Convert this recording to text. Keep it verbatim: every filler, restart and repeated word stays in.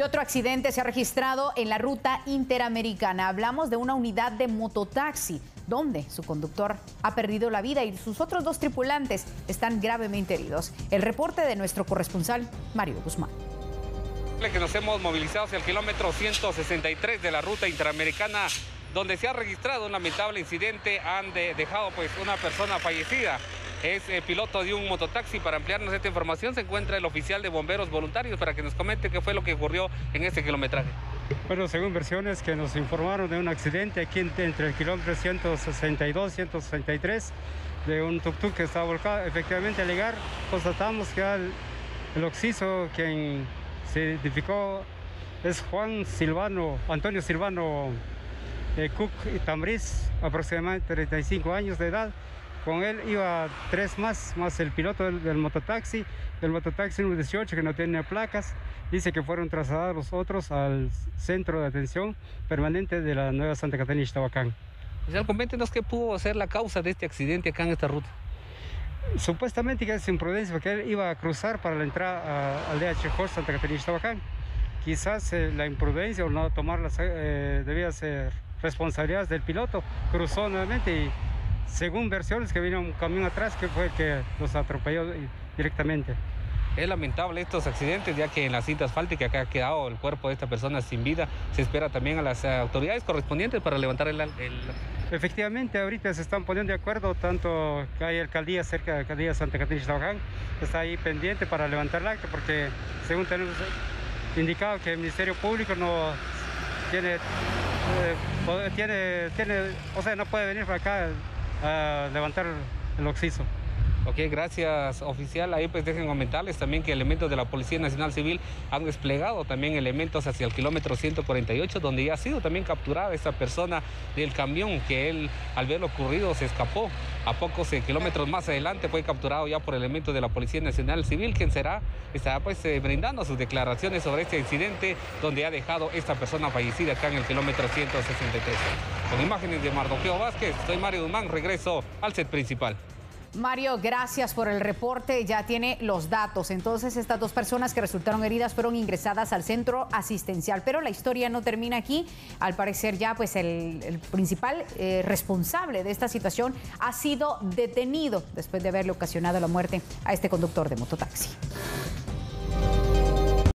otro accidente se ha registrado en la ruta interamericana. Hablamos de una unidad de mototaxi, donde su conductor ha perdido la vida y sus otros dos tripulantes están gravemente heridos. El reporte de nuestro corresponsal, Mario Guzmán. Que nos hemos movilizado hacia el kilómetro ciento sesenta y tres de la ruta interamericana, donde se ha registrado un lamentable incidente. Han de, dejado pues una persona fallecida. Es eh, piloto de un mototaxi. Para ampliarnos esta información se encuentra el oficial de bomberos voluntarios para que nos comente qué fue lo que ocurrió en este kilometraje. Bueno, según versiones que nos informaron de un accidente aquí entre el kilómetro ciento sesenta y dos y ciento sesenta y tres de un tuk-tuk que estaba volcado. Efectivamente, al llegar constatamos que el, el occiso quien se identificó es Juan Silvano, Antonio Silvano eh, Cook y Tambriz, aproximadamente treinta y cinco años de edad. Con él iba tres más, más el piloto del, del mototaxi, del mototaxi número dieciocho que no tiene placas. Dice que fueron trasladados los otros al centro de atención permanente de la Nueva Santa Catarina de Ixtahuacán. Oficial, coméntenos qué pudo ser la causa de este accidente acá en esta ruta. Supuestamente que es imprudencia, porque él iba a cruzar para la entrada al D H J Santa Catarina de Ixtahuacán. Quizás eh, la imprudencia o no tomar las eh, debidas eh, responsabilidades del piloto, cruzó nuevamente y según versiones que vino un camión atrás que fue el que los atropelló directamente. Es lamentable estos accidentes, ya que en la cinta asfáltica que ha quedado el cuerpo de esta persona sin vida. Se espera también a las autoridades correspondientes para levantar el... el... Efectivamente, ahorita se están poniendo de acuerdo, tanto que hay alcaldía cerca de la alcaldía de Santa Catarina de Ixtahuacán, que está ahí pendiente para levantar el acta, porque según tenemos indicado que el Ministerio Público no tiene, eh, tiene, tiene, o sea, no puede venir para acá a levantar el occiso. Ok, gracias, oficial. Ahí pues dejen comentarles también que elementos de la Policía Nacional Civil han desplegado también elementos hacia el kilómetro ciento cuarenta y ocho, donde ya ha sido también capturada esta persona del camión, que él al ver lo ocurrido se escapó. A pocos eh, kilómetros más adelante fue capturado ya por elementos de la Policía Nacional Civil, quien será, estará pues eh, brindando sus declaraciones sobre este incidente, donde ha dejado esta persona fallecida acá en el kilómetro ciento sesenta y tres. Con imágenes de Mardoqueo Vázquez, soy Mario Guzmán, regreso al set principal. Mario, gracias por el reporte. Ya tiene los datos. Entonces, estas dos personas que resultaron heridas fueron ingresadas al centro asistencial. Pero la historia no termina aquí. Al parecer ya pues el, el principal eh, responsable de esta situación ha sido detenido después de haberle ocasionado la muerte a este conductor de mototaxi.